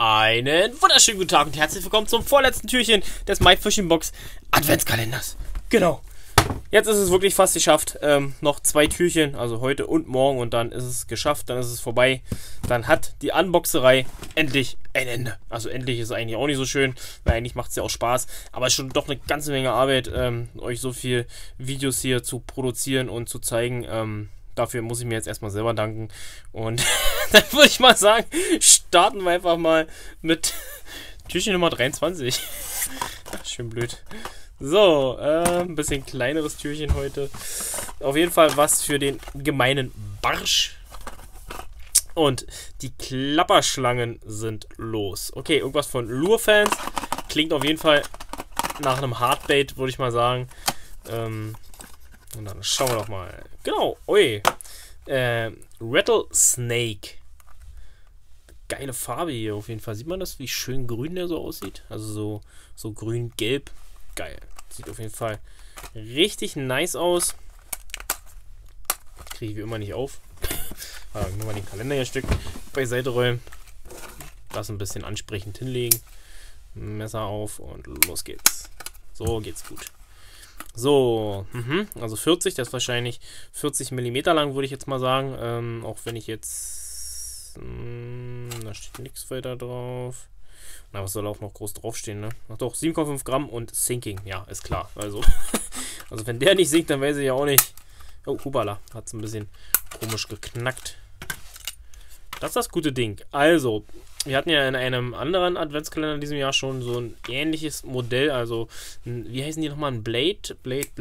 Einen wunderschönen guten Tag und herzlich willkommen zum vorletzten Türchen des MyFishingBox Adventskalenders. Genau. Jetzt ist es wirklich fast geschafft. Noch 2 Türchen, also heute und morgen, und dann ist es geschafft, dann ist es vorbei. Dann hat die Unboxerei endlich ein Ende. Also endlich ist eigentlich auch nicht so schön, weil eigentlich macht es ja auch Spaß. Aber es ist schon doch eine ganze Menge Arbeit, euch so viel Videos hier zu produzieren und zu zeigen. Dafür muss ich mir jetzt erstmal selber danken. Und dann würde ich mal sagen, starten wir einfach mal mit Türchen Nummer 23. Ach, schön blöd. So, ein bisschen kleineres Türchen heute. Auf jeden Fall was für den gemeinen Barsch. Und die Klapperschlangen sind los. Okay, irgendwas von Lure-Fans. Klingt auf jeden Fall nach einem Hardbait, würde ich mal sagen. Und dann schauen wir doch mal. Genau, ui. Rattlesnake. Geile Farbe hier auf jeden Fall. Sieht man das, wie schön grün der so aussieht? Also so grün-gelb. Geil. Sieht auf jeden Fall richtig nice aus. Kriege ich wie immer nicht auf. Nur mal den Kalender hier ein Stück beiseite räumen. Das ein bisschen ansprechend hinlegen. Messer auf und los geht's. So geht's gut. So, also 40, das ist wahrscheinlich 40 mm lang, würde ich jetzt mal sagen. Auch wenn ich jetzt... da steht nichts weiter drauf. Na, was soll auch noch groß draufstehen, ne? Ach doch, 7,5 Gramm und Sinking. Ja, ist klar. Also wenn der nicht sinkt, dann weiß ich ja auch nicht. Oh, hubala, hat es ein bisschen komisch geknackt. Das ist das gute Ding. Also, wir hatten ja in einem anderen Adventskalender in diesem Jahr schon so ein ähnliches Modell. Also, wie heißen die nochmal? Ein Blade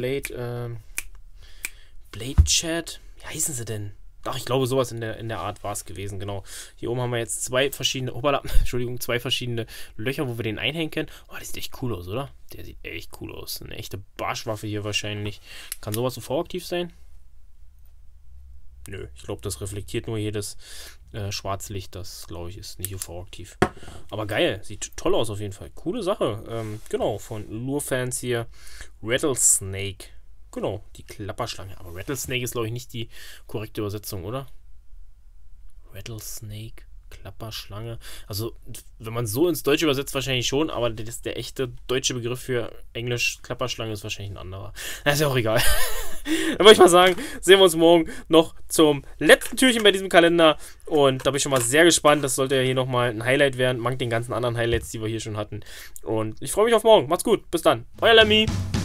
Chat? Wie heißen sie denn? Ach, ich glaube, sowas in der Art war es gewesen, genau. Hier oben haben wir jetzt zwei verschiedene Löcher, wo wir den einhängen können. Oh, der sieht echt cool aus, oder? Der sieht echt cool aus. Eine echte Barschwaffe hier wahrscheinlich. Kann sowas UV-aktiv sein? Nö, ich glaube, das reflektiert nur hier das Schwarzlicht. Das, glaube ich, ist nicht UV-aktiv. Aber geil, sieht toll aus auf jeden Fall. Coole Sache. Genau, von Lure-Fans hier. Rattlesnake. Genau, die Klapperschlange. Aber Rattlesnake ist, glaube ich, nicht die korrekte Übersetzung, oder? Rattlesnake, Klapperschlange. Also, wenn man so ins Deutsche übersetzt, wahrscheinlich schon, aber der echte deutsche Begriff für Englisch Klapperschlange ist wahrscheinlich ein anderer. Das ist ja auch egal. Dann würde ich mal sagen, sehen wir uns morgen noch zum letzten Türchen bei diesem Kalender. Und da bin ich schon mal sehr gespannt. Das sollte ja hier nochmal ein Highlight werden. Mank den ganzen anderen Highlights, die wir hier schon hatten. Und ich freue mich auf morgen. Macht's gut. Bis dann. Euer Lemmy.